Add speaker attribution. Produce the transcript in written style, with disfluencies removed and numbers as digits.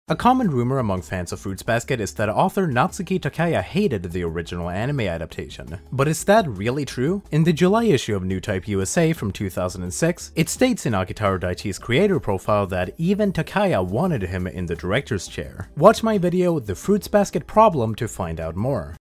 Speaker 1: A common rumor among fans of Fruits Basket is that author Natsuki Takaya hated the original anime adaptation. But is that really true? In the July issue of New Type USA from 2006, it states in Akitaro Daichi's creator profile that even Takaya wanted him in the director's chair. Watch my video The Fruits Basket Problem to find out more.